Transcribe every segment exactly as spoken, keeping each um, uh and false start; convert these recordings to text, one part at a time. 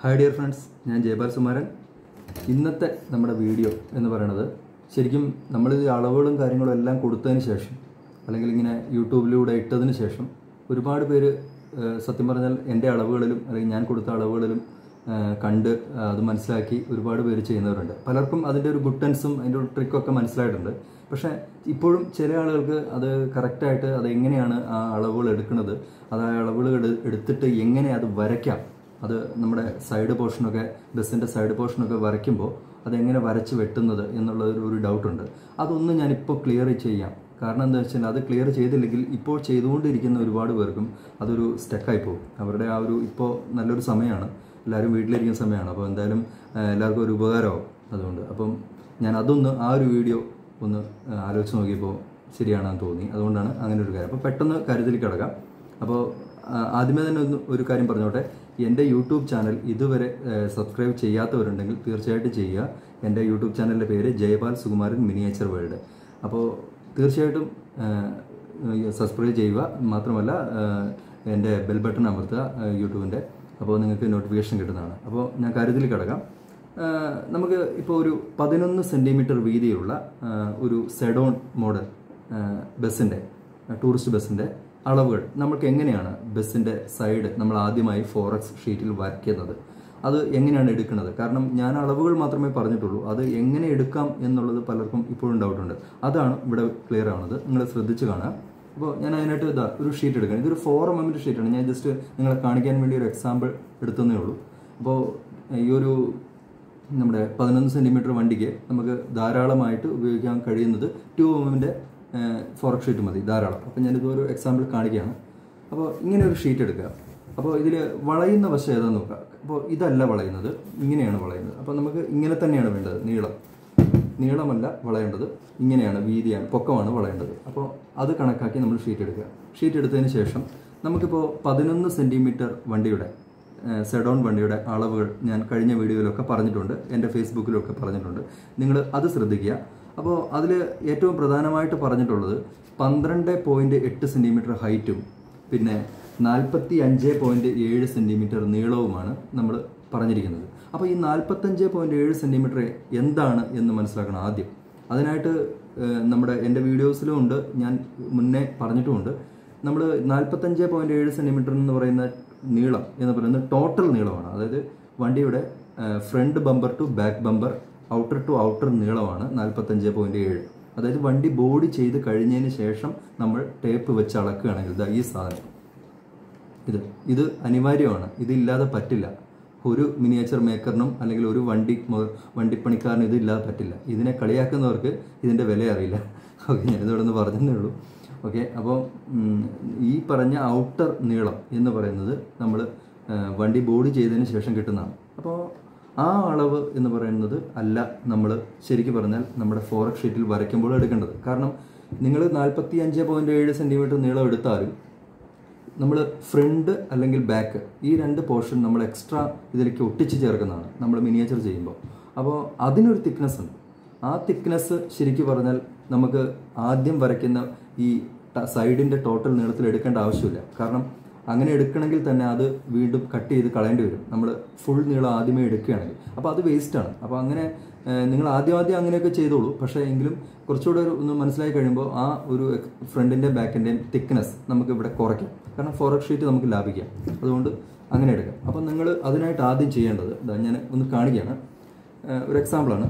Hi dear friends, ഞാൻ ജയപാൽ സുമാരൻ. ഇന്നത്തെ നമ്മുടെ വീഡിയോ എന്ന് പറയുന്നത് ശരിക്കും നമ്മൾ ഈ അളവുകളും കാര്യങ്ങളും എല്ലാം കൊടുത്തതിന് ശേഷം അല്ലെങ്കിൽ ഇങ്ങനെ യൂട്യൂബിലൂടെ ഇട്ടതിന് ശേഷം ഒരുപാട് പേര് സത്യം പറഞ്ഞാൽ എൻ്റെ അളവുകളിലും അല്ലെങ്കിൽ ഞാൻ കൊടുത്ത അളവുകളിലും കണ്ട് അത് മനസ്സിലാക്കി ഒരുപാട് പേര് ചെയ്യുന്നവരുണ്ട്. പലർക്കും അതിൻ്റെ ഒരു ഗുട്ടൻസും അതിൻ്റെ ഒരു ട്രിക്കൊക്കെ മനസ്സിലായിട്ടുണ്ട്. പക്ഷേ ഇപ്പോഴും ചില ആളുകൾക്ക് അത് കറക്റ്റായിട്ട് അത് എങ്ങനെയാണ് ആ അളവുകൾ എടുക്കുന്നത്, അത് ആ അളവുകൾ എടുത്തിട്ട് എങ്ങനെ അത് വരയ്ക്കാം, അത് നമ്മുടെ സൈഡ് പോർഷനൊക്കെ ബസ്സിൻ്റെ സൈഡ് പോർഷനൊക്കെ വരയ്ക്കുമ്പോൾ അതെങ്ങനെ വരച്ച് വെട്ടുന്നത് എന്നുള്ള ഒരു ഡൗട്ടുണ്ട്. അതൊന്നും ഞാനിപ്പോൾ ക്ലിയർ ചെയ്യാം. കാരണം എന്താ വെച്ചാൽ അത് ക്ലിയർ ചെയ്തില്ലെങ്കിൽ ഇപ്പോൾ ചെയ്തുകൊണ്ടിരിക്കുന്ന ഒരുപാട് പേർക്കും അതൊരു സ്റ്റക്കായി പോകും. അവരുടെ ആ ഒരു ഇപ്പോൾ നല്ലൊരു സമയമാണ്, എല്ലാവരും വീട്ടിലിരിക്കുന്ന സമയമാണ്. അപ്പോൾ എന്തായാലും എല്ലാവർക്കും ഒരു ഉപകാരമാവും. അതുകൊണ്ട് അപ്പം ഞാൻ അതൊന്ന് ആ ഒരു വീഡിയോ ഒന്ന് ആലോചിച്ച് നോക്കിയപ്പോൾ ശരിയാണെന്ന് തോന്നി. അതുകൊണ്ടാണ് അങ്ങനെ ഒരു കാര്യം. അപ്പോൾ പെട്ടെന്ന് കാര്യത്തിൽ കിടക്കാം. അപ്പോൾ ആദ്യമേ തന്നെ ഒന്ന് ഒരു കാര്യം പറഞ്ഞോട്ടെ. എൻ്റെ യൂട്യൂബ് ചാനൽ ഇതുവരെ സബ്സ്ക്രൈബ് ചെയ്യാത്തവരുണ്ടെങ്കിൽ തീർച്ചയായിട്ടും ചെയ്യുക. എൻ്റെ യൂട്യൂബ് ചാനലിൻ്റെ പേര് ജയപാൽ സുകുമാരൻ മിനിയേച്ചർ വേൾഡ്. അപ്പോൾ തീർച്ചയായിട്ടും സബ്സ്ക്രൈബ് ചെയ്യുക. മാത്രമല്ല എൻ്റെ ബെൽ ബട്ടൺ അമർത്തുക യൂട്യൂബിൻ്റെ. അപ്പോൾ നിങ്ങൾക്ക് നോട്ടിഫിക്കേഷൻ കിട്ടുന്നതാണ്. അപ്പോൾ ഞാൻ കാര്യത്തിൽ കിടക്കാം. നമുക്ക് ഇപ്പോൾ ഒരു പതിനൊന്ന് സെൻറ്റിമീറ്റർ വീതിയുള്ള ഒരു സെഡോൺ മോഡൽ ബസ്സിൻ്റെ ടൂറിസ്റ്റ് ബസ്സിൻ്റെ അളവുകൾ നമുക്ക് എങ്ങനെയാണ് ബസ്സിൻ്റെ സൈഡ് നമ്മൾ ആദ്യമായി ഫോറക്സ് ഷീറ്റിൽ വരയ്ക്കുന്നത്, അത് എങ്ങനെയാണ് എടുക്കുന്നത്. കാരണം ഞാൻ അളവുകൾ മാത്രമേ പറഞ്ഞിട്ടുള്ളൂ, അത് എങ്ങനെ എടുക്കാം എന്നുള്ളത് പലർക്കും ഇപ്പോഴും ഡൗട്ടുണ്ട്. അതാണ് ഇവിടെ ക്ലിയർ ആവുന്നത്. നിങ്ങൾ ശ്രദ്ധിച്ച് കാണുക. അപ്പോൾ ഞാൻ അതിനായിട്ട് ഇതാ ഒരു ഷീറ്റ് എടുക്കണം. ഇതൊരു ഫോർ എം എമ്മിൻ്റെ ഷീറ്റാണ്. ഞാൻ ജസ്റ്റ് നിങ്ങളെ കാണിക്കാൻ വേണ്ടി ഒരു എക്സാമ്പിൾ എടുത്തതേ ഉള്ളൂ. അപ്പോൾ ഈ ഒരു നമ്മുടെ പതിനൊന്ന് സെൻറ്റിമീറ്റർ വണ്ടിക്ക് നമുക്ക് ധാരാളമായിട്ട് ഉപയോഗിക്കാൻ കഴിയുന്നത് ടു എം എമ്മിൻ്റെ ഫോറക്സ് ഷീറ്റ് മതി, ധാരാളം. അപ്പോൾ ഞാനിതൊരു എക്സാമ്പിൾ കാണിക്കുകയാണ്. അപ്പോൾ ഇങ്ങനെ ഒരു ഷീറ്റ് എടുക്കുക. അപ്പോൾ ഇതിൽ വളയുന്ന വശം ഏതാണെന്ന് നോക്കുക. അപ്പോൾ ഇതല്ല വളയുന്നത്, ഇങ്ങനെയാണ് വളയുന്നത്. അപ്പോൾ നമുക്ക് ഇങ്ങനെ തന്നെയാണ് വേണ്ടത്. നീളം നീളമല്ല വളയേണ്ടത്, ഇങ്ങനെയാണ്, വീതിയാണ്, പൊക്കമാണ് വളയേണ്ടത്. അപ്പോൾ അത് കണക്കാക്കി നമ്മൾ ഷീറ്റ് എടുക്കുക. ഷീറ്റ് എടുത്തതിന് ശേഷം നമുക്കിപ്പോൾ പതിനൊന്ന് സെൻറ്റിമീറ്റർ വണ്ടിയുടെ സെഡോൺ വണ്ടിയുടെ അളവുകൾ ഞാൻ കഴിഞ്ഞ വീഡിയോയിലൊക്കെ പറഞ്ഞിട്ടുണ്ട്, എൻ്റെ ഫേസ്ബുക്കിലൊക്കെ പറഞ്ഞിട്ടുണ്ട്. നിങ്ങൾ അത് ശ്രദ്ധിക്കുക. അപ്പോൾ അതിൽ ഏറ്റവും പ്രധാനമായിട്ട് പറഞ്ഞിട്ടുള്ളത് പന്ത്രണ്ട് പോയിൻറ്റ് എട്ട് സെൻറ്റിമീറ്റർ ഹൈറ്റും പിന്നെ നാൽപ്പത്തി അഞ്ച് പോയിൻറ്റ് ഏഴ് സെൻറ്റിമീറ്റർ നീളവുമാണ് നമ്മൾ പറഞ്ഞിരിക്കുന്നത്. അപ്പോൾ ഈ നാൽപ്പത്തഞ്ച് പോയിൻറ്റ് ഏഴ് സെൻറ്റിമീറ്റർ എന്താണ് എന്ന് മനസ്സിലാക്കണം ആദ്യം. അതിനായിട്ട് നമ്മുടെ എൻ്റെ വീഡിയോസിലും ഉണ്ട്, ഞാൻ മുന്നേ പറഞ്ഞിട്ടുമുണ്ട്. നമ്മൾ നാൽപ്പത്തഞ്ച് പോയിൻറ്റ് ഏഴ് സെൻറ്റിമീറ്റർ എന്ന് പറയുന്ന നീളം എന്ന് പറയുന്നത് ടോട്ടൽ നീളമാണ്. അതായത് വണ്ടിയുടെ front bumper to back bumper, outer to outer നീളമാണ് നാൽപ്പത്തഞ്ച് പോയിൻറ്റ് ഏഴ്. അതായത് വണ്ടി ബോഡി ചെയ്ത് കഴിഞ്ഞതിന് ശേഷം നമ്മൾ ടേപ്പ് വെച്ച് അളക്കുകയാണെങ്കിൽ ഇതാ ഈ സാധനം, ഇത് ഇത് അനിവാര്യമാണ്. ഇതില്ലാതെ പറ്റില്ല. ഒരു മിനിയേച്ചർ മേക്കറിനും അല്ലെങ്കിൽ ഒരു വണ്ടി വണ്ടിപ്പണിക്കാരനും ഇതില്ലാതെ പറ്റില്ല. ഇതിനെ കളിയാക്കുന്നവർക്ക് ഇതിൻ്റെ വില അറിയില്ല. ഓക്കെ, ഞാനിതോടെ ഒന്ന് പറഞ്ഞതേ ഉള്ളൂ. ഓക്കെ, അപ്പോൾ ഈ പറഞ്ഞ ഔട്ടർ നീളം എന്ന് പറയുന്നത് നമ്മൾ വണ്ടി ബോഡി ചെയ്തതിന് ശേഷം കിട്ടുന്നതാണ്. അപ്പോൾ ആ അളവ് എന്ന് പറയുന്നത് അല്ല നമ്മൾ ശരിക്കും പറഞ്ഞാൽ നമ്മുടെ ഫോറക്സ് ഷീറ്റിൽ വരയ്ക്കുമ്പോൾ എടുക്കേണ്ടത്. കാരണം നിങ്ങൾ നാൽപ്പത്തി അഞ്ച് പോയിൻറ്റ് ഏഴ് സെൻറ്റിമീറ്റർ നീളം എടുത്താലും നമ്മൾ ഫ്രണ്ട് അല്ലെങ്കിൽ ബാക്ക് ഈ രണ്ട് പോർഷൻ നമ്മൾ എക്സ്ട്രാ ഇതിലേക്ക് ഒട്ടിച്ച് ചേർക്കുന്നതാണ് നമ്മൾ മിനിയേച്ചർ ചെയ്യുമ്പോൾ. അപ്പോൾ അതിനൊരു തിക്നെസ് ഉണ്ട്. ആ തിക്നെസ് ശരിക്കും പറഞ്ഞാൽ നമുക്ക് ആദ്യം വരയ്ക്കുന്ന ഈ സൈഡിൻ്റെ ടോട്ടൽ നീളത്തിൽ എടുക്കേണ്ട ആവശ്യമില്ല. കാരണം അങ്ങനെ എടുക്കണമെങ്കിൽ തന്നെ അത് വീണ്ടും കട്ട് ചെയ്ത് കളയേണ്ടി വരും, നമ്മൾ ഫുൾ നീളം ആദ്യമേ എടുക്കുകയാണെങ്കിൽ. അപ്പോൾ അത് വേസ്റ്റാണ്. അപ്പോൾ അങ്ങനെ നിങ്ങൾ ആദ്യം ആദ്യം അങ്ങനെയൊക്കെ ചെയ്തോളൂ. പക്ഷേ എങ്കിലും കുറച്ചുകൂടെ ഒരു ഒന്ന് മനസ്സിലായി കഴിയുമ്പോൾ ആ ഒരു ഫ്രണ്ടിൻ്റെയും ബാക്കിൻ്റെയും തിക്നെസ് നമുക്ക് ഇവിടെ കുറയ്ക്കാം. കാരണം ഫോറക്സ് ഷീറ്റ് നമുക്ക് ലാഭിക്കാം. അതുകൊണ്ട് അങ്ങനെ എടുക്കാം. അപ്പോൾ നിങ്ങൾ അതിനായിട്ട് ആദ്യം ചെയ്യേണ്ടത് ഇതാ ഞാൻ ഒന്ന് കാണിക്കുകയാണ്. ഒരു എക്സാമ്പിളാണ്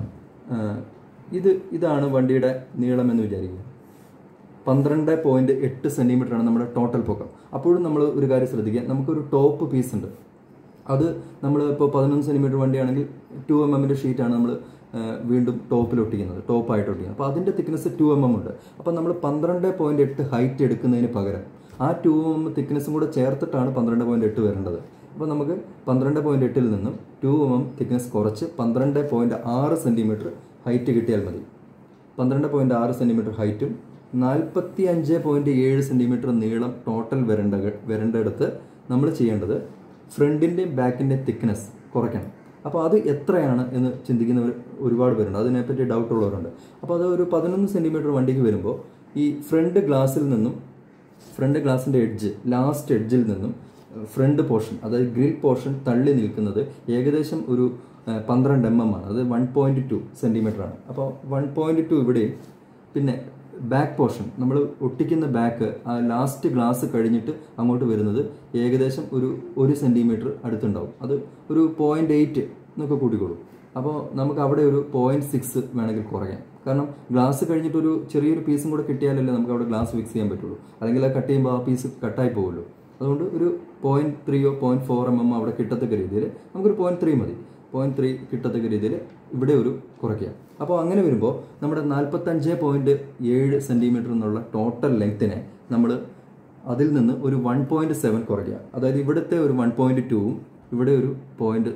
ഇത്. ഇതാണ് വണ്ടിയുടെ നീളം എന്ന് വിചാരിക്കുക. പന്ത്രണ്ട് പോയിൻറ്റ് എട്ട് സെൻറ്റിമീറ്ററാണ് നമ്മുടെ ടോട്ടൽ പൊക്കം. അപ്പോഴും നമ്മൾ ഒരു കാര്യം ശ്രദ്ധിക്കുക, നമുക്കൊരു ടോപ്പ് പീസ് ഉണ്ട്. അത് നമ്മൾ ഇപ്പോൾ പതിനൊന്ന് സെൻറ്റിമീറ്റർ വണ്ടിയാണെങ്കിൽ ടു എം എമ്മിൻ്റെ ഷീറ്റാണ് നമ്മൾ വീണ്ടും ടോപ്പിൽ ഒട്ടിക്കുന്നത്, ടോപ്പായിട്ട് ഒട്ടിക്കുന്നത്. അപ്പോൾ അതിൻ്റെ തിക്നെസ് ടു എം എം ഉണ്ട്. അപ്പോൾ നമ്മൾ പന്ത്രണ്ട് പോയിൻറ്റ് എട്ട് ഹൈറ്റ് എടുക്കുന്നതിന് പകരം ആ ടു എം എം തിക്നെസ്സും കൂടെ ചേർത്തിട്ടാണ് പന്ത്രണ്ട് പോയിൻറ്റ് എട്ട് വരേണ്ടത്. അപ്പോൾ നമുക്ക് പന്ത്രണ്ട് പോയിൻറ്റ് എട്ടിൽ നിന്നും ടു എം എം തിക്നെസ് കുറച്ച് പന്ത്രണ്ട് പോയിൻറ്റ് ആറ് സെൻറ്റിമീറ്റർ ഹൈറ്റ് കിട്ടിയാൽ മതി. പന്ത്രണ്ട് പോയിൻറ്റ് ആറ് സെൻറ്റിമീറ്റർ ഹൈറ്റും നാൽപ്പത്തി അഞ്ച് പോയിൻറ്റ് ഏഴ് സെൻറ്റിമീറ്റർ നീളം ടോട്ടൽ വരേണ്ട വരേണ്ടടുത്ത് നമ്മൾ ചെയ്യേണ്ടത് ഫ്രണ്ടിൻ്റെയും ബാക്കിൻ്റെയും തിക്നെസ് കുറയ്ക്കണം. അപ്പോൾ അത് എത്രയാണ് എന്ന് ചിന്തിക്കുന്നവർ ഒരുപാട് പേരുണ്ട്, അതിനെപ്പറ്റി ഡൗട്ട് ഉള്ളവരുണ്ട്. അപ്പോൾ അത് ഒരു പതിനൊന്ന് സെൻറ്റിമീറ്റർ വണ്ടിക്ക് വരുമ്പോൾ ഈ ഫ്രണ്ട് ഗ്ലാസ്സിൽ നിന്നും ഫ്രണ്ട് ഗ്ലാസിൻ്റെ എഡ്ജ് ലാസ്റ്റ് എഡ്ജിൽ നിന്നും ഫ്രണ്ട് പോർഷൻ, അതായത് ഗ്രിൽ പോർഷൻ തള്ളി നിൽക്കുന്നത് ഏകദേശം ഒരു പന്ത്രണ്ട് എം എം ആണ്. അത് വൺ പോയിൻറ്റ് ടു സെൻറ്റിമീറ്റർ ആണ്. അപ്പോൾ വൺ പോയിൻറ്റ് ടു ഇവിടെയും, പിന്നെ ബാക്ക് പോർഷൻ നമ്മൾ ഒട്ടിക്കുന്ന ബാക്ക് ആ ലാസ്റ്റ് ഗ്ലാസ് കഴിഞ്ഞിട്ട് അങ്ങോട്ട് വരുന്നത് ഏകദേശം ഒരു ഒരു സെൻറ്റിമീറ്റർ അടുത്തുണ്ടാവും. അത് ഒരു പോയിൻറ്റ് എയ്റ്റ് എന്നൊക്കെ കൂട്ടിക്കോളും. അപ്പോൾ നമുക്ക് അവിടെ ഒരു പോയിൻറ്റ് സിക്സ് വേണമെങ്കിൽ കുറയ്ക്കാം. കാരണം ഗ്ലാസ് കഴിഞ്ഞിട്ടൊരു ചെറിയൊരു പീസും കൂടെ കിട്ടിയാലല്ലേ നമുക്ക് അവിടെ ഗ്ലാസ് ഫിക്സ് ചെയ്യാൻ പറ്റുള്ളൂ. അല്ലെങ്കിൽ അത് കട്ട് ചെയ്യുമ്പോൾ ആ പീസ് കട്ടായി പോകുമല്ലോ. അതുകൊണ്ട് ഒരു പോയിൻറ്റ് ത്രീയോ പോയിൻറ്റ് ഫോർ എം എം അവിടെ കിട്ടത്തക്ക രീതിയിൽ നമുക്കൊരു പോയിൻറ്റ് ത്രീ മതി. പോയിൻറ്റ് ത്രീ കിട്ടത്തക്ക രീതിയിൽ ഇവിടെ ഒരു കുറയ്ക്കുക. അപ്പോൾ അങ്ങനെ വരുമ്പോൾ നമ്മുടെ നാൽപ്പത്തഞ്ച് പോയിൻറ്റ് ഏഴ് സെൻറ്റിമീറ്റർ എന്നുള്ള ടോട്ടൽ ലെങ്ത്തിനെ നമ്മൾ അതിൽ നിന്ന് ഒരു വൺ പോയിൻറ്റ് സെവൻ കുറയ്ക്കുക. അതായത് ഇവിടുത്തെ ഒരു വൺ പോയിൻറ്റ് ടൂവും ഇവിടെ ഒരു പോയിൻറ്റ്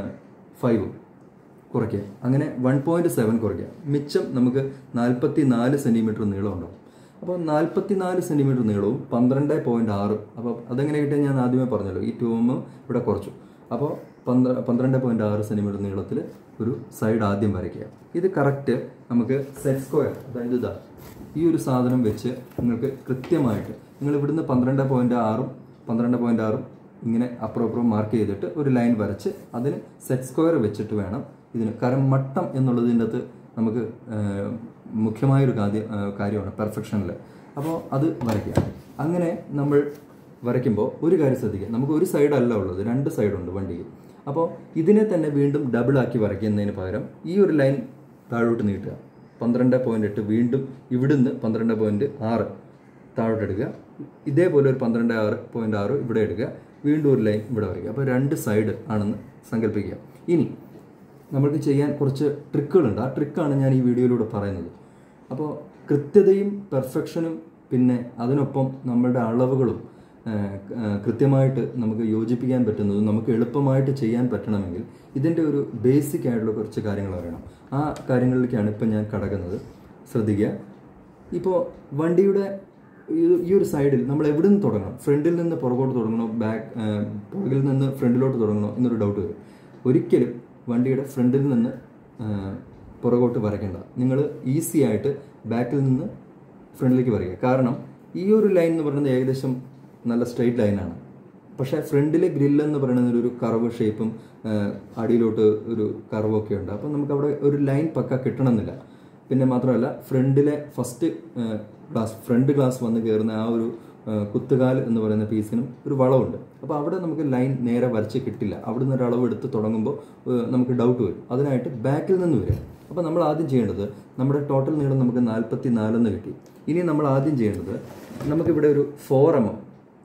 ഫൈവും കുറയ്ക്കുക. അങ്ങനെ വൺ പോയിൻറ്റ് സെവൻ കുറയ്ക്കുക. മിച്ചം നമുക്ക് നാൽപ്പത്തി നാല് സെൻറ്റിമീറ്റർ നീളം ഉണ്ടാവും. അപ്പോൾ നാൽപ്പത്തി നാല് സെൻറ്റിമീറ്റർ നീളവും പന്ത്രണ്ട് പോയിൻറ്റ് ആറും. അപ്പോൾ അതെങ്ങനെ കിട്ടിയാൽ ഞാൻ ആദ്യമേ പറഞ്ഞല്ലോ, ഈ ട്യൂബ് ഇവിടെ കുറച്ചു. അപ്പോൾ പന്ത്ര പന്ത്രണ്ട് പോയിൻറ്റ് ആറ് സെൻറ്റിമീറ്റർ നീളത്തിൽ ഒരു സൈഡ് ആദ്യം വരയ്ക്കുക. ഇത് കറക്റ്റ് നമുക്ക് സെറ്റ് സ്ക്വയർ, അതായത് ഇതാ ഈ ഒരു സാധനം വെച്ച് നിങ്ങൾക്ക് കൃത്യമായിട്ട് നിങ്ങൾ ഇവിടുന്ന് പന്ത്രണ്ട് പോയിൻറ്റ് ആറും പന്ത്രണ്ട് പോയിൻറ്റ് ആറും ഇങ്ങനെ അപ്പുറം അപ്പുറം മാർക്ക് ചെയ്തിട്ട് ഒരു ലൈൻ വരച്ച് അതിന് സെറ്റ് സ്ക്വയർ വെച്ചിട്ട് വേണം ഇതിന്. കാരണം മട്ടം എന്നുള്ളതിൻ്റെ അകത്ത് നമുക്ക് മുഖ്യമായൊരു കാര്യം കാര്യമാണ് പെർഫെക്ഷനിൽ. അപ്പോൾ അത് വരയ്ക്കുക. അങ്ങനെ നമ്മൾ വരയ്ക്കുമ്പോൾ ഒരു കാര്യം ശ്രദ്ധിക്കുക, നമുക്ക് ഒരു സൈഡല്ല ഉള്ളത്, രണ്ട് സൈഡുണ്ട് വണ്ടിക്ക്. അപ്പോൾ ഇതിനെ തന്നെ വീണ്ടും ഡബിളാക്കി വരയ്ക്കുന്നതിന് പകരം ഈ ഒരു ലൈൻ താഴോട്ട് നീട്ടുക. പന്ത്രണ്ട് പോയിൻറ്റ് എട്ട് വീണ്ടും ഇവിടുന്ന് പന്ത്രണ്ട് പോയിൻറ്റ് ആറ് താഴോട്ട് എടുക്കുക. ഇതേപോലെ ഒരു പന്ത്രണ്ട് ആറ് പോയിൻറ്റ് ആറ് ഇവിടെ എടുക്കുക. വീണ്ടും ഒരു ലൈൻ ഇവിടെ വരയ്ക്കുക. അപ്പോൾ രണ്ട് സൈഡ് ആണെന്ന് സങ്കല്പിക്കുക. ഇനി നമ്മൾക്ക് ചെയ്യാൻ കുറച്ച് ട്രിക്കുകളുണ്ട്. ആ ട്രിക്കാണ് ഞാൻ ഈ വീഡിയോയിലൂടെ പറയുന്നത്. അപ്പോൾ കൃത്യതയും പെർഫെക്ഷനും പിന്നെ അതിനൊപ്പം നമ്മളുടെ അളവുകളും കൃത്യമായിട്ട് നമുക്ക് യോജിപ്പിക്കാൻ പറ്റുന്നതും നമുക്ക് എളുപ്പമായിട്ട് ചെയ്യാൻ പറ്റണമെങ്കിൽ ഇതിൻ്റെ ഒരു ബേസിക് ആയിട്ടുള്ള കുറച്ച് കാര്യങ്ങൾ അറിയണം. ആ കാര്യങ്ങളിലേക്കാണ് ഇപ്പം ഞാൻ കടക്കുന്നത്. ശ്രദ്ധിക്കുക. ഇപ്പോൾ വണ്ടിയുടെ ഈ ഒരു സൈഡിൽ നമ്മൾ എവിടെ നിന്ന് തുടങ്ങണം? ഫ്രണ്ടിൽ നിന്ന് പുറകോട്ട് തുടങ്ങണോ, ബാക്ക് പുറകിൽ നിന്ന് ഫ്രണ്ടിലോട്ട് തുടങ്ങണോ എന്നൊരു ഡൗട്ട് വരും. ഒരിക്കലും വണ്ടിയുടെ ഫ്രണ്ടിൽ നിന്ന് പുറകോട്ട് വരയ്ക്കേണ്ട. നിങ്ങൾ ഈസി ആയിട്ട് ബാക്കിൽ നിന്ന് ഫ്രണ്ടിലേക്ക് വരയ്ക്കുക. കാരണം ഈ ഒരു ലൈൻ എന്ന് പറയുന്നത് ഏകദേശം നല്ല സ്ട്രെയിറ്റ് ലൈനാണ്. പക്ഷേ ഫ്രണ്ടിലെ ഗ്രില്ലെന്ന് പറയുന്നത് ഒരു കർവ് ഷേപ്പും അടിയിലോട്ട് ഒരു കർവൊക്കെ ഉണ്ട്. അപ്പം നമുക്ക് അവിടെ ഒരു ലൈൻ പക്ക കിട്ടണമെന്നില്ല. പിന്നെ മാത്രമല്ല ഫ്രണ്ടിലെ ഫസ്റ്റ് ഗ്ലാസ് ഫ്രണ്ട് ഗ്ലാസ് വന്ന് കയറുന്ന ആ ഒരു കുത്തുകാൽ എന്ന് പറയുന്ന പീസിനും ഒരു വളവുണ്ട്. അപ്പോൾ അവിടെ നമുക്ക് ലൈൻ നേരെ വരച്ച് കിട്ടില്ല. അവിടെ നിന്ന് ഒരു അളവ് എടുത്ത് തുടങ്ങുമ്പോൾ നമുക്ക് ഡൗട്ട് വരും. അതിനായിട്ട് ബാക്കിൽ നിന്ന് വരിക. അപ്പോൾ നമ്മൾ ആദ്യം ചെയ്യേണ്ടത്, നമ്മുടെ ടോട്ടൽ നീളം നമുക്ക് നാൽപ്പത്തി നാലെന്ന് കിട്ടി. ഇനി നമ്മൾ ആദ്യം ചെയ്യേണ്ടത്, നമുക്കിവിടെ ഒരു four M M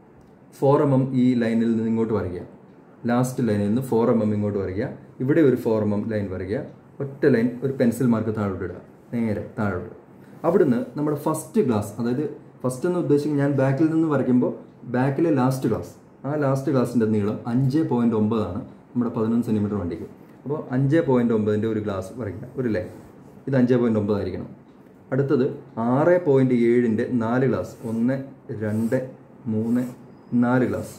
four M M ഈ ലൈനിൽ നിന്ന് ഇങ്ങോട്ട് വരയ്ക്കുക. ലാസ്റ്റ് ലൈനിൽ നിന്ന് ഫോർ എം എം ഇങ്ങോട്ട് വരയ്ക്കുക. ഇവിടെ ഒരു ഫോർ എം എം ലൈൻ വരയ്ക്കുക. ഒറ്റ ലൈൻ ഒരു പെൻസിൽ മാർക്ക് താഴോട്ട് ഇടുക, നേരെ താഴോട്ട്. അവിടുന്ന് നമ്മുടെ ഫസ്റ്റ് ഗ്ലാസ്, അതായത് ഫസ്റ്റ് എന്ന് ഉദ്ദേശിക്കുന്നത് ഞാൻ ബാക്കിൽ നിന്ന് വരയ്ക്കുമ്പോൾ ബാക്കിലെ ലാസ്റ്റ് ഗ്ലാസ്, ആ ലാസ്റ്റ് ഗ്ലാസിൻ്റെ നീളം അഞ്ച് പോയിൻറ്റ് ഒമ്പതാണ് നമ്മുടെ പതിനൊന്ന് സെൻറ്റിമീറ്റർ വണ്ടിക്ക്. അപ്പോൾ അഞ്ച് പോയിൻറ്റ് ഒമ്പതിൻ്റെ ഒരു ഗ്ലാസ് വരയ്ക്കുക, ഒരു ലൈൻ. ഇത് അഞ്ച് പോയിൻറ്റ് ഒമ്പതായിരിക്കണം. അടുത്തത് ആറ് പോയിൻറ്റ് ഏഴിൻ്റെ നാല് ഗ്ലാസ്, ഒന്ന് രണ്ട് മൂന്ന് നാല് ഗ്ലാസ്.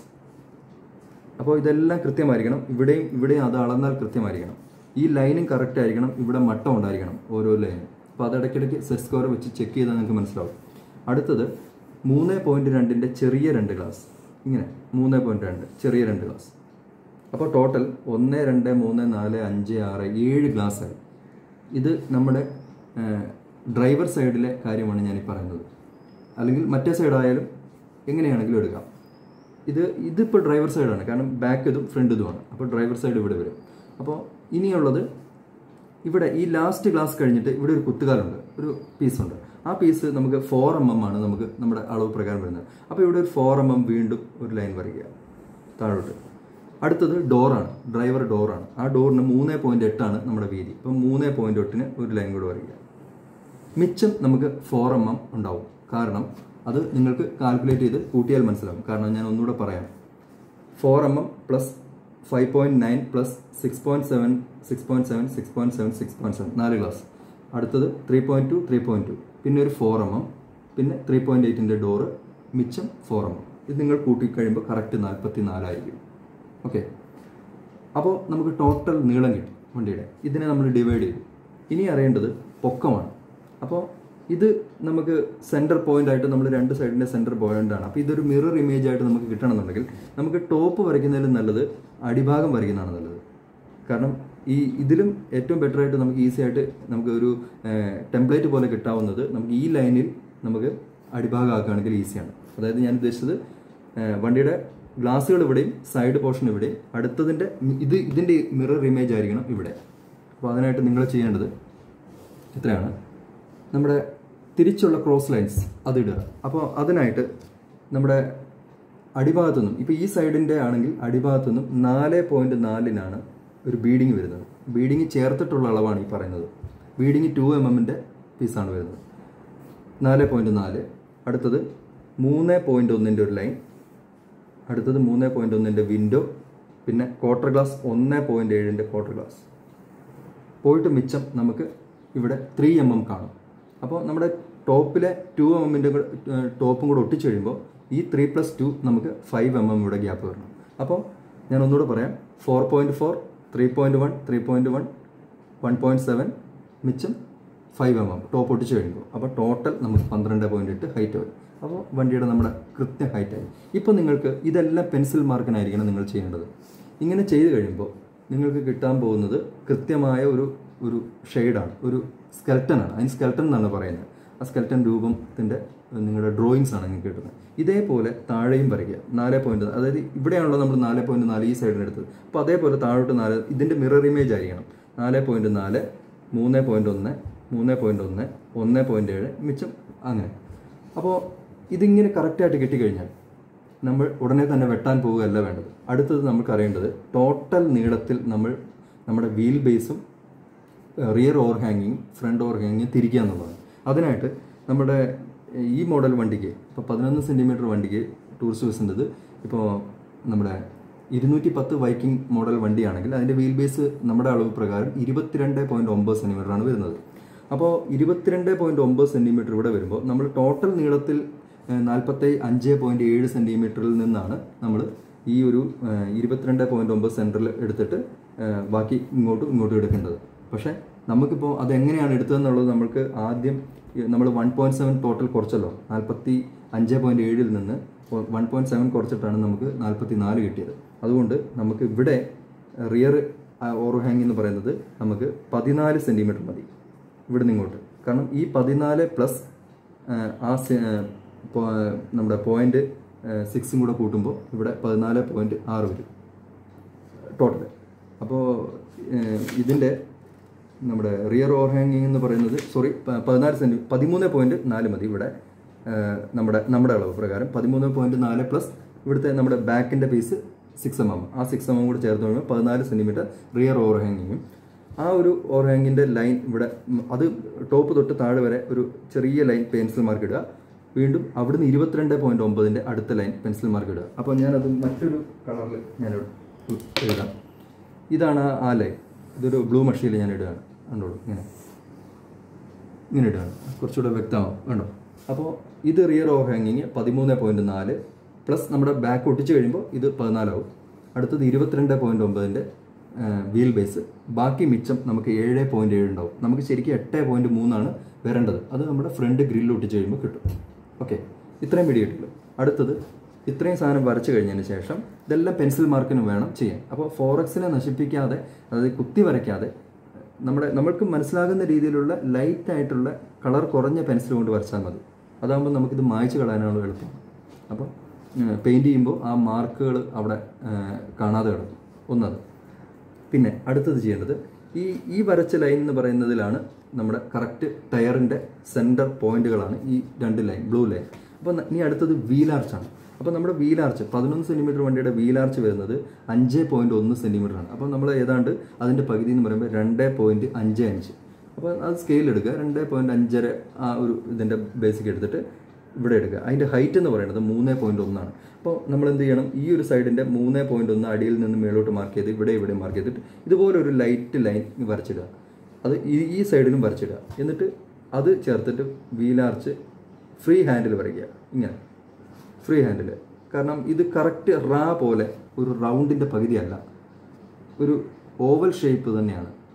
അപ്പോൾ ഇതെല്ലാം കൃത്യമായിരിക്കണം. ഇവിടെയും ഇവിടെയും അത് അളന്നാൽ കൃത്യമായിരിക്കണം. ഈ ലൈനും കറക്റ്റ് ആയിരിക്കണം. ഇവിടെ മട്ടം ഉണ്ടായിരിക്കണം ഓരോ ലൈനും. അപ്പോൾ അത് ഇടയ്ക്കിടയ്ക്ക് സെറ്റ് സ്കോർ വെച്ച് ചെക്ക് ചെയ്താൽ നിങ്ങൾക്ക് മനസ്സിലാവും. അടുത്തത് മൂന്ന് പോയിൻറ്റ് രണ്ടിൻ്റെ ചെറിയ രണ്ട് ഗ്ലാസ്, ഇങ്ങനെ മൂന്ന് പോയിൻറ്റ് രണ്ട് ചെറിയ രണ്ട് ഗ്ലാസ്. അപ്പോൾ ടോട്ടൽ ഒന്ന് രണ്ട് മൂന്ന് നാല് അഞ്ച് ആറ് ഏഴ് ഗ്ലാസ്സായി. ഇത് നമ്മുടെ ഡ്രൈവർ സൈഡിലെ കാര്യമാണ് ഞാനീ പറയുന്നത്. അല്ലെങ്കിൽ മറ്റേ സൈഡായാലും എങ്ങനെയാണെങ്കിലും എടുക്കാം. ഇത് ഇതിപ്പോൾ ഡ്രൈവർ സൈഡാണ്, കാരണം ബാക്ക് ഇതും ഫ്രണ്ട് ഇതുമാണ്. അപ്പോൾ ഡ്രൈവർ സൈഡ് ഇവിടെ വരും. അപ്പോൾ ഇനിയുള്ളത് ഇവിടെ ഈ ലാസ്റ്റ് ഗ്ലാസ് കഴിഞ്ഞിട്ട് ഇവിടെ ഒരു കുത്തുകാലുണ്ട്, ഒരു പീസുണ്ട്. ആ പീസ് നമുക്ക് ഫോർ എം എം ആണ് നമുക്ക് നമ്മുടെ അളവ് പ്രകാരം വരുന്നത്. അപ്പോൾ ഇവിടെ ഒരു ഫോർ എം എം വീണ്ടും ഒരു ലൈൻ വരയ്ക്കുക താഴോട്ട്. അടുത്തത് ഡോറാണ്, ഡ്രൈവർ ഡോറാണ്. ആ ഡോറിന് മൂന്ന് പോയിൻറ്റ് എട്ടാണ് നമ്മുടെ വീതി. അപ്പം മൂന്ന് പോയിൻറ്റ് എട്ടിന് ഒരു ലൈൻ കൂടെ വരയ്ക്കുക. മിച്ചം നമുക്ക് ഫോർ എം എം ഉണ്ടാവും. കാരണം അത് നിങ്ങൾക്ക് കാൽക്കുലേറ്റ് ചെയ്ത് കൂട്ടിയാൽ മനസ്സിലാവും. കാരണം ഞാൻ ഒന്നുകൂടെ പറയാം. Four M M plus five point nine plus six point seven six point seven six point seven six point seven നാല് ഗ്ലാസ്. അടുത്തത് three point two three point two പിന്നെ ഒരു ഫോർ എം എം പിന്നെ ത്രീ പോയിൻറ്റ് എയ്റ്റിൻ്റെ door, മിച്ചം four M M. ഇത് നിങ്ങൾ കൂട്ടിക്കഴിയുമ്പോൾ correct നാൽപ്പത്തി നാലായിരിക്കും. ഓക്കെ. അപ്പോൾ നമുക്ക് ടോട്ടൽ നീളം കിട്ടും വണ്ടിയുടെ. ഇതിനെ നമ്മൾ ഡിവൈഡ് ചെയ്തു. ഇനി അറിയേണ്ടത് പൊക്കമാണ്. അപ്പോൾ ഇത് നമുക്ക് സെൻറ്റർ പോയിന്റ് ആയിട്ട് നമ്മൾ രണ്ട് സൈഡിൻ്റെ സെൻറ്റർ പോയിൻ്റാണ്. അപ്പോൾ ഇതൊരു മിറർ ഇമേജ് ആയിട്ട് നമുക്ക് കിട്ടണമെന്നുണ്ടെങ്കിൽ നമുക്ക് ടോപ്പ് വരയ്ക്കുന്നതിലും നല്ലത് അടിഭാഗം വരയ്ക്കുന്നതാണ് നല്ലത്. കാരണം ഈ ഇതിലും ഏറ്റവും ബെറ്റർ ആയിട്ട് നമുക്ക് ഈസി ആയിട്ട് നമുക്ക് ഒരു ടെംപ്ലേറ്റ് പോലെ കിട്ടാവുന്നത് നമുക്ക് ഈ ലൈനിൽ നമുക്ക് അടിഭാഗം ആക്കുകയാണെങ്കിൽ ഈസിയാണ്. അതായത് ഞാൻ ഉദ്ദേശിച്ചത് വണ്ടിയുടെ ഗ്ലാസ്സുകൾ ഇവിടെയും സൈഡ് പോർഷൻ ഇവിടെയും, അടുത്തതിൻ്റെ ഇത് ഇതിൻ്റെ മിറർ ഇമേജ് ആയിരിക്കണം ഇവിടെ. അപ്പോൾ അതിനായിട്ട് നിങ്ങൾ ചെയ്യേണ്ടത് ഇത്രയാണ്, നമ്മുടെ തിരിച്ചുള്ള ക്രോസ് ലൈൻസ് അതിടുക. അപ്പോൾ അതിനായിട്ട് നമ്മുടെ അടിഭാഗത്തു നിന്നും, ഇപ്പോൾ ഈ സൈഡിൻ്റെ ആണെങ്കിൽ അടിഭാഗത്തു നിന്നും നാല് പോയിൻറ്റ് നാലിനാണ് ഒരു ബീഡിങ് വരുന്നത്. ബീഡിങ് ചേർത്തിട്ടുള്ള അളവാണ് ഈ പറയുന്നത്. ബീഡിങ് ടു എം എമ്മിൻ്റെ പീസാണ് വരുന്നത്. നാല് പോയിൻറ്റ് നാല്, അടുത്തത് മൂന്ന് പോയിൻറ്റ് ഒന്നിൻ്റെ ഒരു ലൈൻ, അടുത്തത് മൂന്ന് പോയിൻറ്റ് ഒന്നിൻ്റെ വിൻഡോ, പിന്നെ ക്വാർട്ടർ ഗ്ലാസ് ഒന്ന് പോയിൻറ്റ് ഏഴിൻ്റെ ക്വാർട്ടർ ഗ്ലാസ് പോയിട്ട് മിച്ചം നമുക്ക് ഇവിടെ ത്രീ എം എം കാണും. അപ്പോൾ നമ്മുടെ ടോപ്പിലെ ടു എം എമ്മിൻ്റെ ടോപ്പും കൂടെ ഒട്ടിച്ച് കഴിയുമ്പോൾ ഈ ത്രീ പ്ലസ് ടു നമുക്ക് ഫൈവ് എം എം ഇവിടെ ഗ്യാപ്പ് വരണം. അപ്പോൾ ഞാൻ ഒന്നുകൂടെ പറയാം, four point four, three point one, three point one, one point seven, മിച്ചം ഫൈവ് എം എം ടോപ്പ് ഒട്ടിച്ച് കഴിയുമ്പോൾ. അപ്പോൾ ടോട്ടൽ നമുക്ക് പന്ത്രണ്ട് പോയിൻറ്റ് എട്ട് ഹൈറ്റ് വരും. അപ്പോൾ വണ്ടിയുടെ നമ്മുടെ കൃത്യ ഹൈറ്റായി. ഇപ്പോൾ നിങ്ങൾക്ക് ഇതെല്ലാം പെൻസിൽ മാർക്കിനായിരിക്കണം നിങ്ങൾ ചെയ്യേണ്ടത്. ഇങ്ങനെ ചെയ്ത് കഴിയുമ്പോൾ നിങ്ങൾക്ക് കിട്ടാൻ പോകുന്നത് കൃത്യമായ ഒരു ഒരു ഷെയ്ഡാണ്, ഒരു സ്കെൽട്ടനാണ്. അതിന് സ്കെൽട്ടൻ എന്നാണ് പറയുന്നത്. ആ സ്കെൽട്ടൻ രൂപത്തിൻ്റെ നിങ്ങളുടെ ഡ്രോയിങ്സ് ആണ് നിങ്ങൾക്ക് കിട്ടുന്നത്. ഇതേപോലെ താഴെയും വരയ്ക്കുക. നാല് പോയിൻറ്റ്, അതായത് ഇവിടെയാണല്ലോ നമ്മൾ നാല് പോയിൻറ്റ് നാല് ഈ സൈഡിന് എടുത്തത്. അപ്പോൾ അതേപോലെ താഴോട്ട് നാല്, ഇതിൻ്റെ മിറർ ഇമേജ് ആയിരിക്കണം. നാല് പോയിൻറ്റ് നാല്, മൂന്ന് പോയിൻറ്റ് ഒന്ന്, മൂന്ന് പോയിൻറ്റ് ഒന്ന്, ഒന്ന് പോയിൻറ്റ് ഏഴ്, മിച്ചം അങ്ങനെ. അപ്പോൾ ഇതിങ്ങനെ കറക്റ്റായിട്ട് കിട്ടിക്കഴിഞ്ഞാൽ നമ്മൾ ഉടനെ തന്നെ വെട്ടാൻ പോവുകയല്ല വേണ്ടത്. അടുത്തത് നമുക്ക് അറിയേണ്ടത് ടോട്ടൽ നീളത്തിൽ നമ്മൾ നമ്മുടെ വീൽ ബേസും റിയർ ഓവർ ഹാങ്ങിങ്, ഫ്രണ്ട് ഓവർ ഹാങ്ങിങ് തിരിക്കുക എന്നുള്ളതാണ്. അതിനായിട്ട് നമ്മുടെ ഈ മോഡൽ വണ്ടിക്ക് ഇപ്പോൾ പതിനൊന്ന് സെൻറ്റിമീറ്റർ വണ്ടിക്ക് ടൂറിസ്റ്റ് ബസ്സിൻ്റെത് ഇപ്പോൾ നമ്മുടെ ഇരുന്നൂറ്റി പത്ത് വൈക്കിംഗ് മോഡൽ വണ്ടിയാണെങ്കിൽ അതിൻ്റെ വീൽ ബേസ് നമ്മുടെ അളവ് പ്രകാരം ഇരുപത്തിരണ്ട് പോയിൻറ്റ് ഒമ്പത് സെൻറ്റിമീറ്ററാണ് വരുന്നത്. അപ്പോൾ ഇരുപത്തിരണ്ട് പോയിൻറ്റ് ഒമ്പത് സെൻറ്റിമീറ്റർ ഇവിടെ വരുമ്പോൾ നമ്മൾ ടോട്ടൽ നീളത്തിൽ നാൽപ്പത്തി അഞ്ച് പോയിൻറ്റ് ഏഴ് സെൻറ്റിമീറ്ററിൽ നിന്നാണ് നമ്മൾ ഈ ഒരു ഇരുപത്തിരണ്ട് പോയിൻറ്റ് ഒമ്പത് സെൻറ്ററിൽ എടുത്തിട്ട് ബാക്കി ഇങ്ങോട്ടും ഇങ്ങോട്ടും എടുക്കേണ്ടത്. പക്ഷേ നമുക്കിപ്പോൾ അതെങ്ങനെയാണ് എടുത്തതെന്നുള്ളത് നമുക്ക് ആദ്യം നമ്മൾ വൺ പോയിൻറ്റ് സെവൻ ടോട്ടൽ കുറച്ചല്ലോ, നാൽപ്പത്തി അഞ്ച് പോയിൻറ്റ് ഏഴിൽ നിന്ന് വൺ പോയിൻറ്റ് സെവൻ കുറച്ചിട്ടാണ് നമുക്ക് നാൽപ്പത്തി നാല് കിട്ടിയത്. അതുകൊണ്ട് നമുക്ക് ഇവിടെ റിയർ ഓവർ ഹാങ് എന്ന് പറയുന്നത് നമുക്ക് പതിനാല് സെൻറ്റിമീറ്റർ മതി ഇവിടെ നിന്ന് ഇങ്ങോട്ട്. കാരണം ഈ പതിനാല് പ്ലസ് ആ നമ്മുടെ പോയിൻറ്റ് സിക്സും കൂടെ കൂട്ടുമ്പോൾ ഇവിടെ പതിനാല് പോയിൻറ്റ് ആറ് വരും ടോട്ടൽ. അപ്പോൾ ഇതിൻ്റെ നമ്മുടെ റിയർ ഓവർ ഹാങ്ങിങ് എന്ന് പറയുന്നത് സോറി പതിനാല് സെൻറ്റി പതിമൂന്ന് പോയിൻറ്റ് നാല് മതി ഇവിടെ നമ്മുടെ നമ്മുടെ അളവ് പ്രകാരം. പതിമൂന്ന് പോയിൻറ്റ് നാല് പ്ലസ് ഇവിടുത്തെ നമ്മുടെ ബാക്കിൻ്റെ പീസ് സിക്സ് എം എം, ആ സിക്സ് എം എം കൂടി ചേർത്ത് കഴിയുമ്പോൾ പതിനാല് സെൻറ്റിമീറ്റർ റിയർ ഓവർ ഹാങ്ങിങ്ങും. ആ ഒരു ഓവർ ഹാങ്ങിൻ്റെ ലൈൻ ഇവിടെ അത് ടോപ്പ് തൊട്ട് താഴെ വരെ ഒരു ചെറിയ ലൈൻ പെൻസിൽ മാർക്ക് ഇടുക. വീണ്ടും അവിടുന്ന് ഇരുപത്തിരണ്ട് പോയിൻറ്റ് ഒമ്പതിൻ്റെ അടുത്ത ലൈൻ പെൻസിൽ മാർക്ക് ഇടുക. അപ്പോൾ ഞാനത് മറ്റൊരു കളറിൽ ഞാൻ എഴുതാം. ഇതാണ് ആ ലൈൻ. ഇതൊരു ബ്ലൂ മഷിയിൽ ഞാൻ ഇടുകയാണ്. കണ്ടോളൂ, ഇങ്ങനെ ഇങ്ങനെ ഇടുകയാണ്, കുറച്ചുകൂടെ വ്യക്തമാവും. കണ്ടോ? അപ്പോൾ ഇത് റിയർ ഓവർ ഹാങ്ങിങ് പതിമൂന്ന് പോയിൻറ്റ് നാല് പ്ലസ് നമ്മുടെ ബാക്ക് ഒട്ടിച്ച് കഴിയുമ്പോൾ ഇത് പതിനാലാവും. അടുത്തത് ഇരുപത്തിരണ്ട് പോയിൻറ്റ് ഒമ്പതിൻ്റെ വീൽ ബേസ്. ബാക്കി മിച്ചം നമുക്ക് ഏഴ് പോയിൻറ്റ് ഏഴ് ഉണ്ടാവും. നമുക്ക് ശരിക്കും എട്ട് പോയിൻറ്റ് മൂന്നാണ് വരേണ്ടത്. അത് നമ്മുടെ ഫ്രണ്ട് ഗ്രില്ല് ഒട്ടിച്ച് കഴിയുമ്പോൾ കിട്ടും. ഓക്കെ, ഇത്രയും പിടി കിട്ടുള്ളൂ. അടുത്തത് ഇത്രയും സാധനം വരച്ച് കഴിഞ്ഞതിന് ശേഷം ഇതെല്ലാം പെൻസിൽ മാർക്കിന് വേണം ചെയ്യാൻ. അപ്പോൾ ഫോറക്സിനെ നശിപ്പിക്കാതെ, അതായത് കുത്തി വരയ്ക്കാതെ നമ്മുടെ നമ്മൾക്ക് മനസ്സിലാകുന്ന രീതിയിലുള്ള ലൈറ്റായിട്ടുള്ള കളർ കുറഞ്ഞ പെൻസിൽ കൊണ്ട് വരച്ചാൽ മതി. അതാകുമ്പോൾ നമുക്കിത് മായ്ച്ച് കളയാനാണ് എളുപ്പം. അപ്പോൾ പെയിൻറ്റ് ചെയ്യുമ്പോൾ ആ മാർക്കുകൾ അവിടെ കാണാതെ കിടക്കും. ഒന്നത്. പിന്നെ അടുത്തത് ചെയ്യേണ്ടത് ഈ ഈ വരച്ച ലൈൻ എന്ന് പറയുന്നതിലാണ് നമ്മുടെ കറക്റ്റ് ടയറിൻ്റെ സെൻറ്റർ പോയിന്റുകളാണ് ഈ രണ്ട് ലൈൻ, ബ്ലൂ ലൈൻ. അപ്പോൾ ഇനി അടുത്തത് വീലാർച്ചാണ്. അപ്പോൾ നമ്മുടെ വീലാർച്ച് പതിനൊന്ന് സെൻറ്റിമീറ്റർ വണ്ടിയുടെ വീലാർച്ച് വരുന്നത് അഞ്ച് പോയിൻറ്റ് ഒന്ന് സെൻറ്റിമീറ്ററാണ്. അപ്പോൾ നമ്മൾ ഏതാണ്ട് അതിൻ്റെ പകുതി എന്ന് പറയുമ്പോൾ രണ്ട് പോയിൻറ്റ് അഞ്ച് അഞ്ച്. അപ്പോൾ അത് സ്കെയിൽ എടുക്കുക, രണ്ട് പോയിൻറ്റ് അഞ്ചര ആ ഒരു ഇതിൻ്റെ ബേസിക് എടുത്തിട്ട് ഇവിടെ എടുക്കുക. അതിൻ്റെ ഹൈറ്റ് എന്ന് പറയുന്നത് മൂന്ന് പോയിൻറ്റ് ഒന്നാണ്. അപ്പോൾ നമ്മൾ എന്ത് ചെയ്യണം, ഈ ഒരു സൈഡിൻ്റെ മൂന്ന് പോയിൻറ്റ് ഒന്ന് അടിയിൽ നിന്ന് മേലോട്ട് മാർക്ക് ചെയ്ത് ഇവിടെ ഇവിടെ മാർക്ക് ചെയ്തിട്ട് ഇതുപോലെ ഒരു ലൈറ്റ് ലൈൻ വരച്ചിടുക. അത് ഈ ഈ സൈഡിലും വരച്ചിടുക. എന്നിട്ട് അത് ചേർത്തിട്ട് വീലാർച്ച് ഫ്രീ ഹാൻഡിൽ വരയ്ക്കുക. ഇങ്ങനെ ഫ്രീ ഹാൻഡിൽ. കാരണം ഇത് കറക്റ്റ് റാ പോലെ ഒരു റൗണ്ടിൻ്റെ പകുതിയല്ല, ഒരു ഓവൽ ഷേപ്പ് തന്നെയാണ്.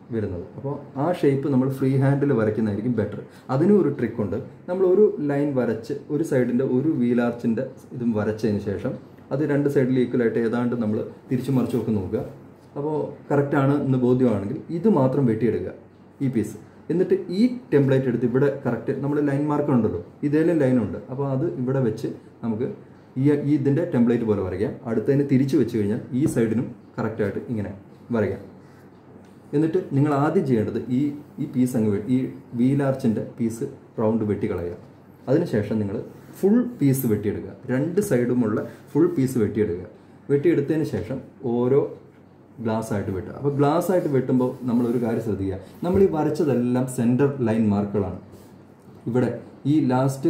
വരുന്നത്. അപ്പോൾ ആ ഷേപ്പ് നമ്മൾ ഫ്രീ ഹാൻഡിൽ വരയ്ക്കുന്നതായിരിക്കും ബെറ്റർ. അതിനും ഒരു ട്രിക്കുണ്ട്. നമ്മൾ ഒരു ലൈൻ വരച്ച് ഒരു സൈഡിൻ്റെ ഒരു വീലാർച്ചിൻ്റെ ഇതും വരച്ചതിന് ശേഷം അത് രണ്ട് സൈഡിൽ ഈക്വലായിട്ട് ഏതാണ്ട് നമ്മൾ തിരിച്ചു മറിച്ച് ഒക്കെ നോക്കുക. അപ്പോൾ കറക്റ്റാണ് എന്ന് ബോധ്യമാണെങ്കിൽ ഇത് മാത്രം വെട്ടിയെടുക്കുക ഈ പീസ്. എന്നിട്ട് ഈ ടെംപ്ലേറ്റ് എടുത്ത് ഇവിടെ കറക്റ്റ് നമ്മൾ ലൈൻ മാർക്കർ ഉണ്ടല്ലോ, ഇതേലും ലൈനുണ്ട്. അപ്പോൾ അത് ഇവിടെ വെച്ച് നമുക്ക് ഈ ഈ ഇതിൻ്റെ ടെംപ്ലേറ്റ് പോലെ വരയ്ക്കാം. അടുത്തതിന് തിരിച്ച് വെച്ച് കഴിഞ്ഞാൽ ഈ സൈഡിനും കറക്റ്റായിട്ട് ഇങ്ങനെ വരയ്ക്കാം. എന്നിട്ട് നിങ്ങൾ ആദ്യം ചെയ്യേണ്ടത് ഈ ഈ പീസ് അങ്ങ് ഈ വീലാർച്ചിൻ്റെ പീസ് റൗണ്ട് വെട്ടിക്കളയുക. അതിനുശേഷം നിങ്ങൾ ഫുൾ പീസ് വെട്ടിയെടുക്കുക. രണ്ട് സൈഡുമുള്ള ഫുൾ പീസ് വെട്ടിയെടുക്കുക. വെട്ടിയെടുത്തതിന് ശേഷം ഓരോ ഗ്ലാസ് ആയിട്ട് വെട്ടുക. അപ്പോൾ ഗ്ലാസ് ആയിട്ട് വെട്ടുമ്പോൾ നമ്മളൊരു കാര്യം ശ്രദ്ധിക്കുക, നമ്മൾ ഈ വരച്ചതെല്ലാം സെൻറ്റർ ലൈൻ മാർക്കുകളാണ്. ഇവിടെ ഈ ലാസ്റ്റ്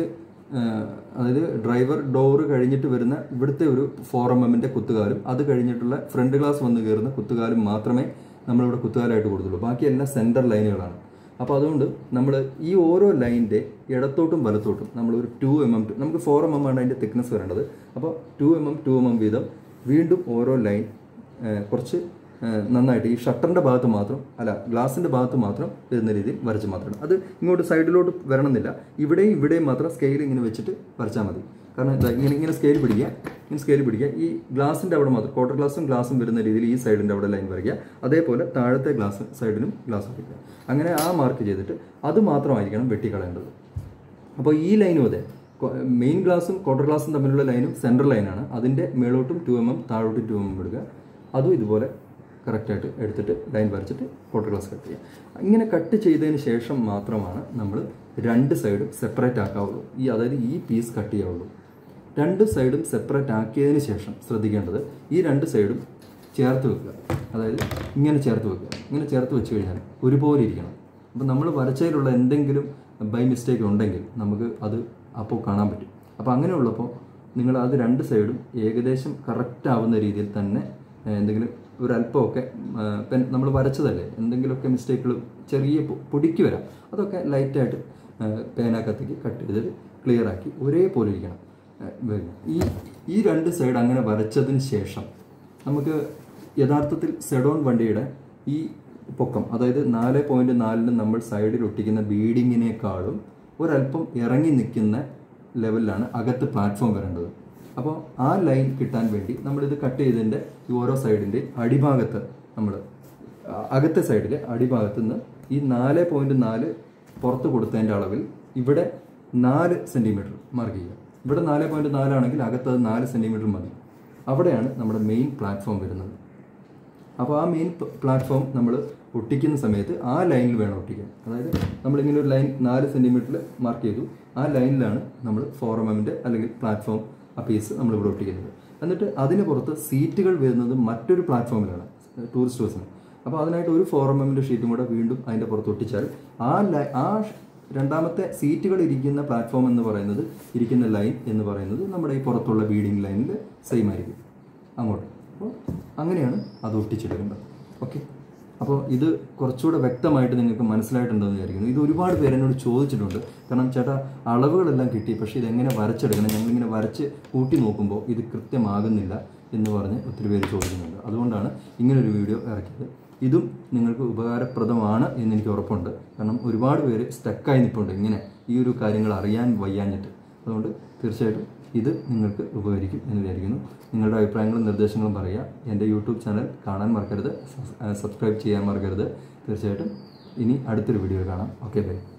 അതായത് ഡ്രൈവർ ഡോറ് കഴിഞ്ഞിട്ട് വരുന്ന ഇവിടുത്തെ ഒരു ഫോർ എം എമ്മിൻ്റെ കുത്തുകാലും അത് കഴിഞ്ഞിട്ടുള്ള ഫ്രണ്ട് ഗ്ലാസ് വന്ന് കയറുന്ന കുത്തുകാലും മാത്രമേ നമ്മളിവിടെ കുത്തുകാലായിട്ട് കൊടുത്തുള്ളൂ. ബാക്കിയെല്ലാം സെൻറ്റർ ലൈനുകളാണ്. അപ്പോൾ അതുകൊണ്ട് നമ്മൾ ഈ ഓരോ ലൈനിൻ്റെ ഇടത്തോട്ടും വലത്തോട്ടും നമ്മളൊരു ടു എം എം നമുക്ക് ഫോർ എം എം ആണ് അതിൻ്റെ തിക്നെസ് വരേണ്ടത്. അപ്പോൾ two M M two M M വീതം വീണ്ടും ഓരോ ലൈൻ കുറച്ച് നന്നായിട്ട് ഈ ഷട്ടറിൻ്റെ ഭാഗത്ത് മാത്രം അല്ല ഗ്ലാസിൻ്റെ ഭാഗത്ത് മാത്രം വരുന്ന രീതിയിൽ വരച്ച് മാത്രമാണ്. അത് ഇങ്ങോട്ട് സൈഡിലോട്ട് വരണമെന്നില്ല. ഇവിടെയും ഇവിടെയും മാത്രം സ്കെയിൽ ഇങ്ങനെ വെച്ചിട്ട് വരച്ചാൽ മതി. കാരണം ഇങ്ങനെ ഇങ്ങനെ സ്കെയിൽ പിടിക്കുക, ഇങ്ങനെ സ്കെയിൽ പിടിക്കുക. ഈ ഗ്ലാസിൻ്റെ അവിടെ മാത്രം ക്വാർട്ടർ ഗ്ലാസും ഗ്ലാസും വരുന്ന രീതിയിൽ ഈ സൈഡിൻ്റെ അവിടെ ലൈൻ വരയ്ക്കുക. അതേപോലെ താഴത്തെ ഗ്ലാസ് സൈഡിനും ഗ്ലാസ് വരയ്ക്കുക. അങ്ങനെ ആ മാർക്ക് ചെയ്തിട്ട് അത് മാത്രമായിരിക്കണം വെട്ടിക്കളയേണ്ടത്. അപ്പോൾ ഈ ലൈനും അതെ, മെയിൻ ഗ്ലാസും ക്വാർട്ടർ ഗ്ലാസും തമ്മിലുള്ള ലൈനും സെൻട്രൽ ലൈനാണ്. അതിൻ്റെ മേളോട്ടും ടു എം എം താഴോട്ടും ടു എം എം എടുക്കുക. അതും ഇതുപോലെ കറക്റ്റായിട്ട് എടുത്തിട്ട് ലൈൻ വരച്ചിട്ട് ക്വാർട്ടർ ഗ്ലാസ് കട്ട് ചെയ്യുക. ഇങ്ങനെ കട്ട് ചെയ്തതിന് ശേഷം മാത്രമാണ് നമ്മൾ രണ്ട് സൈഡും സെപ്പറേറ്റ് ആക്കാവുള്ളൂ. ഈ അതായത് ഈ പീസ് കട്ട് ചെയ്യാവുള്ളൂ. രണ്ട് സൈഡും സെപ്പറേറ്റ് ആക്കിയതിന് ശേഷം ശ്രദ്ധിക്കേണ്ടത് ഈ രണ്ട് സൈഡും ചേർത്ത് വെക്കുക. അതായത് ഇങ്ങനെ ചേർത്ത് വെക്കുക. ഇങ്ങനെ ചേർത്ത് വെച്ച് കഴിഞ്ഞാൽ ഒരുപോലെ ഇരിക്കണം. അപ്പോൾ നമ്മൾ വരച്ചതിലുള്ള എന്തെങ്കിലും ബൈ മിസ്റ്റേക്ക് ഉണ്ടെങ്കിൽ നമുക്ക് അത് അപ്പോൾ കാണാൻ പറ്റും. അപ്പോൾ അങ്ങനെയുള്ളപ്പോൾ നിങ്ങൾ അത് രണ്ട് സൈഡും ഏകദേശം കറക്റ്റ് ആവുന്ന രീതിയിൽ തന്നെ എന്തെങ്കിലും ഒരല്പമൊക്കെ പെൻ നമ്മൾ വരച്ചതല്ലേ, എന്തെങ്കിലുമൊക്കെ മിസ്റ്റേക്കുകൾ ചെറിയ പൊടിക്ക് വരാം. അതൊക്കെ ലൈറ്റായിട്ട് പേന കത്തിക്ക് കട്ട് ചെയ്തിട്ട് ക്ലിയർ ആക്കി ഒരേപോലെ ഇരിക്കണം. ഈ ഈ രണ്ട് സൈഡ് അങ്ങനെ വരച്ചതിന് ശേഷം നമുക്ക് യഥാർത്ഥത്തിൽ സെഡോൺ വണ്ടിയുടെ ഈ പൊക്കം അതായത് നാല് പോയിൻറ്റ് നാലിന് നമ്മൾ സൈഡിൽ ഒട്ടിക്കുന്ന ബീഡിങ്ങിനേക്കാളും ഒരല്പം ഇറങ്ങി നിൽക്കുന്ന ലെവലിലാണ് അകത്ത് പ്ലാറ്റ്ഫോം വരേണ്ടത്. അപ്പോൾ ആ ലൈൻ കിട്ടാൻ വേണ്ടി നമ്മളിത് കട്ട് ചെയ്തതിൻ്റെ ഈ ഓരോ സൈഡിൻ്റെ അടിഭാഗത്ത് നമ്മൾ അകത്തെ സൈഡിലെ അടിഭാഗത്ത് നിന്ന് ഈ നാല് പോയിൻറ്റ് നാല് പുറത്ത് കൊടുത്തതിൻ്റെ അളവിൽ ഇവിടെ നാല് സെൻറ്റിമീറ്റർ മാർക്ക് ചെയ്യുക. ഇവിടെ നാല് പോയിൻറ്റ് നാലാണെങ്കിൽ അകത്തത് നാല് സെൻറ്റിമീറ്റർ മതി. അവിടെയാണ് നമ്മുടെ മെയിൻ പ്ലാറ്റ്ഫോം വരുന്നത്. അപ്പോൾ ആ മെയിൻ പ്ലാറ്റ്ഫോം നമ്മൾ ഒട്ടിക്കുന്ന സമയത്ത് ആ ലൈനിൽ വേണം ഒട്ടിക്കാൻ. അതായത് നമ്മളിങ്ങനെ ഒരു ലൈൻ നാല് സെൻറ്റിമീറ്ററിൽ മാർക്ക് ചെയ്തു. ആ ലൈനിലാണ് നമ്മൾ ഫോർ എം എമ്മിൻ്റെ അല്ലെങ്കിൽ പ്ലാറ്റ്ഫോം ആ പീസ് നമ്മളിവിടെ ഒട്ടിക്കുന്നത്. എന്നിട്ട് അതിന് പുറത്ത് സീറ്റുകൾ വരുന്നത് മറ്റൊരു പ്ലാറ്റ്ഫോമിലാണ് ടൂറിസ്റ്റ് ബസ്സിന്. അപ്പോൾ അതിനായിട്ട് ഒരു ഫോർ എം എമ്മിൻ്റെ ഷീറ്റും കൂടെ വീണ്ടും അതിൻ്റെ പുറത്ത് ഒട്ടിച്ചാൽ ആ ലൈ ആ രണ്ടാമത്തെ സീറ്റുകൾ ഇരിക്കുന്ന പ്ലാറ്റ്ഫോം എന്ന് പറയുന്നത് ഇരിക്കുന്ന ലൈൻ എന്ന് പറയുന്നത് നമ്മുടെ ഈ പുറത്തുള്ള ബീഡിങ് ലൈനിൽ സെയിം ആയിരിക്കും അങ്ങോട്ട്. അപ്പോൾ അങ്ങനെയാണ് അത് ഒട്ടിച്ചെടുക്കേണ്ടത്. ഓക്കെ, അപ്പോൾ ഇത് കുറച്ചുകൂടെ വ്യക്തമായിട്ട് നിങ്ങൾക്ക് മനസ്സിലായിട്ടുണ്ടെന്ന് വിചാരിക്കുന്നു. ഇത് ഒരുപാട് പേര് എന്നോട് ചോദിച്ചിട്ടുണ്ട്. കാരണം ചേട്ടാ അളവുകളെല്ലാം കിട്ടി, പക്ഷേ ഇതെങ്ങനെ വരച്ചെടുക്കണം, ഞങ്ങളിങ്ങനെ വരച്ച് കൂട്ടി നോക്കുമ്പോൾ ഇത് കൃത്യമാകുന്നില്ല എന്ന് പറഞ്ഞ് ഒത്തിരി പേര് ചോദിക്കുന്നുണ്ട്. അതുകൊണ്ടാണ് ഇങ്ങനൊരു വീഡിയോ ഇറക്കിയത്. ഇതും നിങ്ങൾക്ക് ഉപകാരപ്രദമാണ് എന്നെനിക്ക് ഉറപ്പുണ്ട്. കാരണം ഒരുപാട് പേര് സ്റ്റക്കായി നിൽപ്പുണ്ട് ഇങ്ങനെ ഈ ഒരു കാര്യങ്ങൾ അറിയാൻ വയ്യാഞ്ഞിട്ട്. അതുകൊണ്ട് തീർച്ചയായിട്ടും ഇത് നിങ്ങൾക്ക് ഉപകരിക്കും എന്ന് വിചാരിക്കുന്നു. നിങ്ങളുടെ അഭിപ്രായങ്ങളും നിർദ്ദേശങ്ങളും പറയുക. എൻ്റെ യൂട്യൂബ് ചാനൽ കാണാൻ മറക്കരുത്, സബ്സ്ക്രൈബ് ചെയ്യാൻ മറക്കരുത്. തീർച്ചയായിട്ടും ഇനി അടുത്തൊരു വീഡിയോ കാണാം. Okay by.